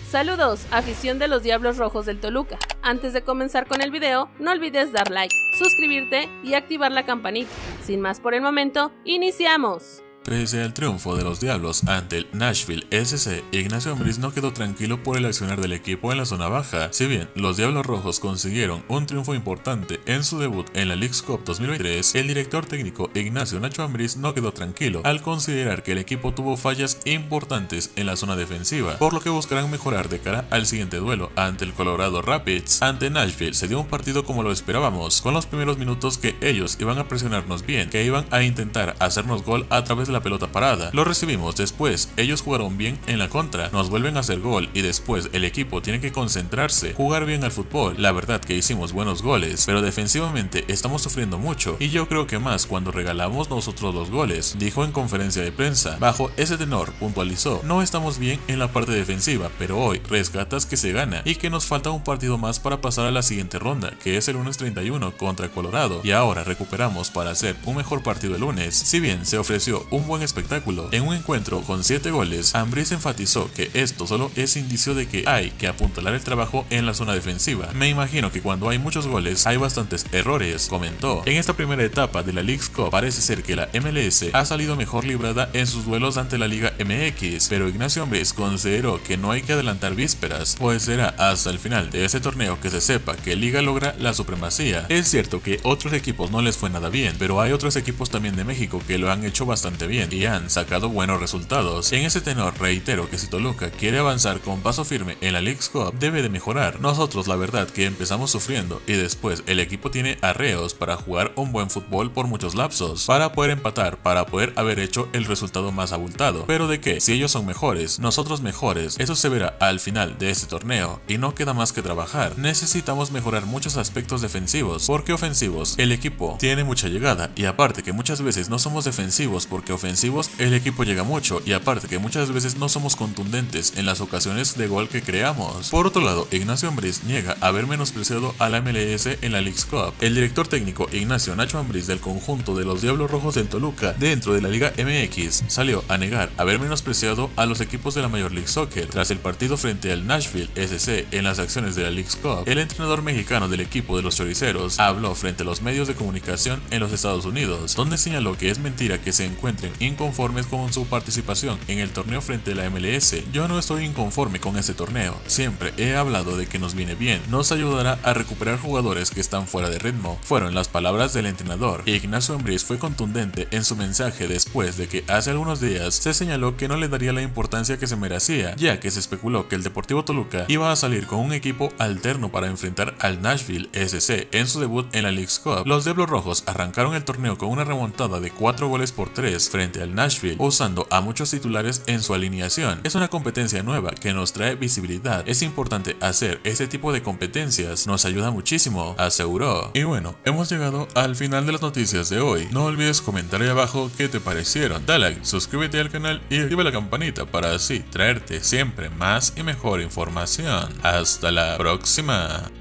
Saludos, afición de los Diablos Rojos del Toluca. Antes de comenzar con el video, no olvides dar like, suscribirte y activar la campanita. Sin más por el momento, ¡iniciamos! Pese al triunfo de los Diablos ante el Nashville SC, Ignacio Ambriz no quedó tranquilo por el accionar del equipo en la zona baja. Si bien los Diablos Rojos consiguieron un triunfo importante en su debut en la Leagues Cup 2023, el director técnico Ignacio Nacho Ambriz no quedó tranquilo al considerar que el equipo tuvo fallas importantes en la zona defensiva, por lo que buscarán mejorar de cara al siguiente duelo ante el Colorado Rapids. Ante Nashville se dio un partido como lo esperábamos, con los primeros minutos que ellos iban a presionarnos bien, que iban a intentar hacernos gol a través de la pelota parada. Lo recibimos después, ellos jugaron bien en la contra, nos vuelven a hacer gol y después el equipo tiene que concentrarse, jugar bien al fútbol. La verdad que hicimos buenos goles, pero defensivamente estamos sufriendo mucho y yo creo que más cuando regalamos nosotros los goles, dijo en conferencia de prensa. Bajo ese tenor puntualizó: no estamos bien en la parte defensiva, pero hoy rescatas que se gana y que nos falta un partido más para pasar a la siguiente ronda, que es el lunes 31 contra Colorado, y ahora recuperamos para hacer un mejor partido el lunes. Si bien se ofreció un buen espectáculo en un encuentro con 7 goles, Ambriz enfatizó que esto solo es indicio de que hay que apuntalar el trabajo en la zona defensiva. Me imagino que cuando hay muchos goles hay bastantes errores, comentó. En esta primera etapa de la Leagues Cup parece ser que la MLS ha salido mejor librada en sus duelos ante la Liga MX, pero Ignacio Ambriz consideró que no hay que adelantar vísperas, pues será hasta el final de ese torneo que se sepa que Liga logra la supremacía. Es cierto que otros equipos no les fue nada bien, pero hay otros equipos también de México que lo han hecho bastante bien y han sacado buenos resultados. En ese tenor reitero que si Toluca quiere avanzar con paso firme en la Leagues Cup debe de mejorar. Nosotros la verdad que empezamos sufriendo y después el equipo tiene arreos para jugar un buen fútbol por muchos lapsos, para poder empatar, para poder haber hecho el resultado más abultado. Pero de qué, si ellos son mejores, nosotros mejores, eso se verá al final de este torneo y no queda más que trabajar. Necesitamos mejorar muchos aspectos defensivos, porque ofensivos el equipo tiene mucha llegada y aparte que muchas veces no somos defensivos porque ofensivos el equipo llega mucho y aparte que muchas veces no somos contundentes en las ocasiones de gol que creamos. Por otro lado, Ignacio Ambriz niega haber menospreciado a la MLS en la Leagues Cup. El director técnico Ignacio Nacho Ambriz del conjunto de los Diablos Rojos del Toluca dentro de la Liga MX salió a negar haber menospreciado a los equipos de la Major League Soccer. Tras el partido frente al Nashville SC en las acciones de la Leagues Cup, el entrenador mexicano del equipo de los Choriceros habló frente a los medios de comunicación en los Estados Unidos, donde señaló que es mentira que se encuentren inconformes con su participación en el torneo frente a la MLS. Yo no estoy inconforme con este torneo, siempre he hablado de que nos viene bien, nos ayudará a recuperar jugadores que están fuera de ritmo, fueron las palabras del entrenador. Ignacio Ambriz fue contundente en su mensaje después de que hace algunos días se señaló que no le daría la importancia que se merecía, ya que se especuló que el Deportivo Toluca iba a salir con un equipo alterno para enfrentar al Nashville SC en su debut en la Leagues Cup. Los Diablos Rojos arrancaron el torneo con una remontada de 4-3 frente al Nashville, usando a muchos titulares en su alineación. Es una competencia nueva que nos trae visibilidad. Es importante hacer este tipo de competencias, nos ayuda muchísimo, aseguró. Y bueno, hemos llegado al final de las noticias de hoy. No olvides comentar ahí abajo qué te parecieron. Dale like, suscríbete al canal y activa la campanita para así traerte siempre más y mejor información. Hasta la próxima.